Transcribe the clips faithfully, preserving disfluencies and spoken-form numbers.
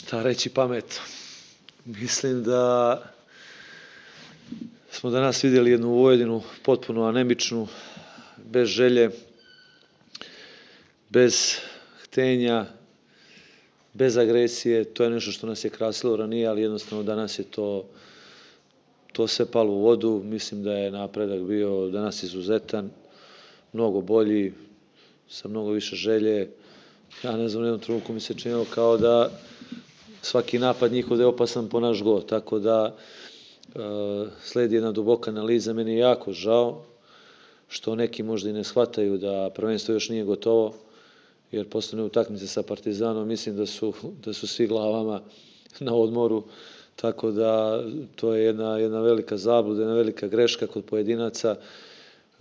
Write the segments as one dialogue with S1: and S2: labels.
S1: Šta reći pametno? Mislim da smo danas vidjeli jednu Vojvodinu potpuno anemičnu, bez želje, bez htenja, bez agresije. To je nešto što nas je krasilo ranije, ali jednostavno danas je to, to sve palo u vodu. Mislim da je napredak bio danas izuzetan, mnogo bolji, sa mnogo više želje. Ja ne znam, u jednom trenutku mi se činilo kao da svaki napad njihov da je opasan po naš gol, tako da e, sledi jedna duboka analiza. Meni je jako žao što neki možda i ne shvataju da prvenstvo još nije gotovo, jer posle utakmice sa Partizanom mislim da su, da su svi glavama na odmoru, tako da to je jedna, jedna velika zabluda, jedna velika greška kod pojedinaca. E,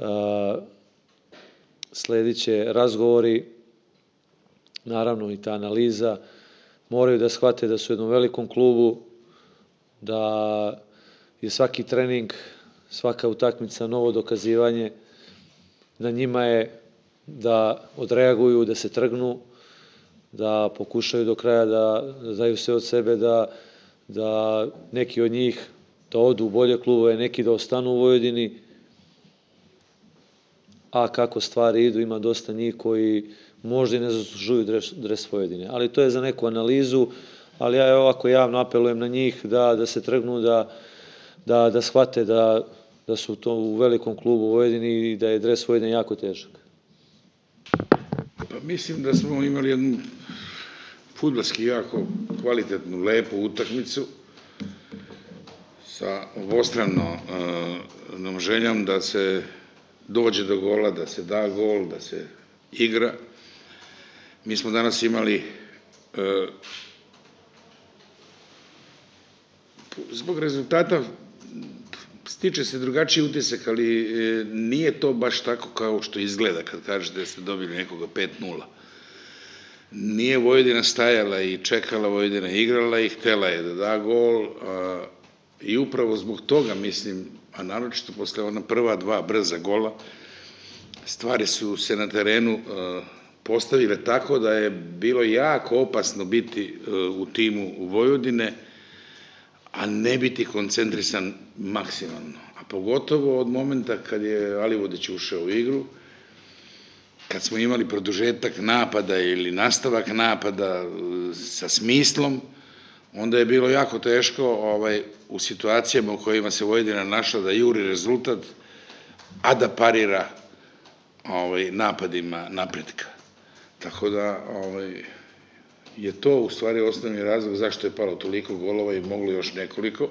S1: sledit će razgovori, naravno i ta analiza. Moraju da shvate da su u jednom velikom klubu, da je svaki trening, svaka utakmica novo dokazivanje. Na njima je da odreaguju, da se trgnu, da pokušaju do kraja da, da daju sve od sebe, da, da neki od njih da odu u bolje klubove, neki da ostanu u Vojvodini. A kako stvari idu, ima dosta njih koji možda i ne zaslužuju dres, dres Vojvodine. Ali to je za neku analizu, ali ja ovako javno apelujem na njih da, da se trgnu, da, da, da shvate da, da su to u velikom klubu u Vojvodini i da je dres Vojvodine jako težak.
S2: Pa mislim da smo imali jednu fudbalski jako kvalitetnu, lepu utakmicu sa obostranom željom da se dođe do gola, da se da gol, da se igra. Mi smo danas imali e, zbog rezultata stiče se drugačiji utisak, ali e, nije to baš tako kao što izgleda kad kažete da ste dobili nekoga pet nula. Nije Vojvodina stajala i čekala, Vojvodina igrala i htela je da da gol, a, i upravo zbog toga mislim, a naročito posle ona prva dva brza gola, stvari su se na terenu a, postavile tako da je bilo jako opasno biti a, u timu u Vojvodine, a ne biti koncentrisan maksimalno. A pogotovo od momenta kad je Alivodić ušao u igru, kad smo imali produžetak napada ili nastavak napada sa smislom, onda je bilo jako teško ovaj, u situacijama u kojima se Vojvodina našla da juri rezultat, a da parira ovaj, napadima napretka. Tako da ovaj, je to u stvari osnovni razlog zašto je palo toliko golova i moglo još nekoliko.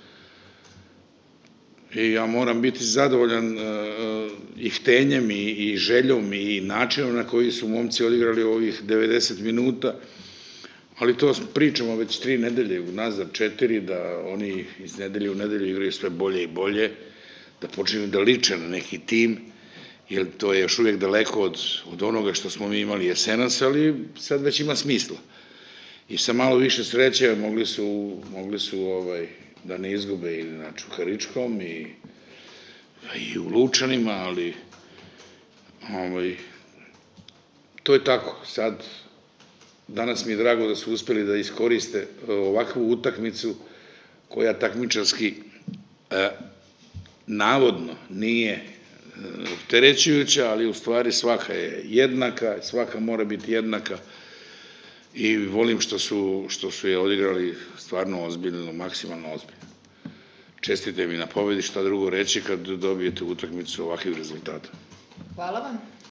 S2: I ja moram biti zadovoljan uh, i htenjem i, i željom i načinom na koji su momci odigrali ovih devedeset minuta, ali to pričamo već tri nedelje, unazad četiri, da oni iz nedelje u nedelju igraju sve bolje i bolje, da počinju da liče na neki tim, jer to je još uvijek daleko od, od onoga što smo mi imali jesenas, ali sad već ima smisla. I sa malo više sreće mogli su, mogli su ovaj, da ne izgube i na Čukaričkom i, i u Lučanima, ali ovaj, to je tako. Sad, danas mi je drago da su uspeli da iskoriste ovakvu utakmicu koja takmičarski eh, navodno nije opterećujuća, ali u stvari svaka je jednaka, svaka mora biti jednaka i volim što su, što su je odigrali stvarno ozbiljno, maksimalno ozbiljno. Čestite mi na pobedi, šta drugo reći kad dobijete utakmicu ovakvih rezultata.
S3: Hvala vam.